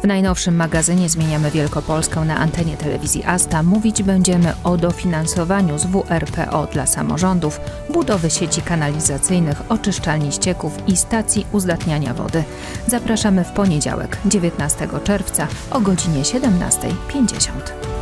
W najnowszym magazynie Zmieniamy Wielkopolskę na antenie telewizji Asta mówić będziemy o dofinansowaniu z WRPO dla samorządów, budowy sieci kanalizacyjnych, oczyszczalni ścieków i stacji uzdatniania wody. Zapraszamy w poniedziałek, 19 czerwca o godzinie 17:50.